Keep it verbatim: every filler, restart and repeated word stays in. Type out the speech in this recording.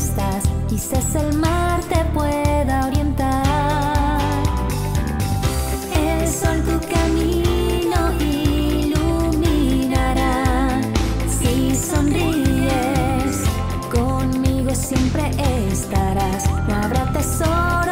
estás, quizás el mar te pueda orientar. El sol tu camino iluminará. Si sonríes, conmigo siempre estarás. No habrá tesoro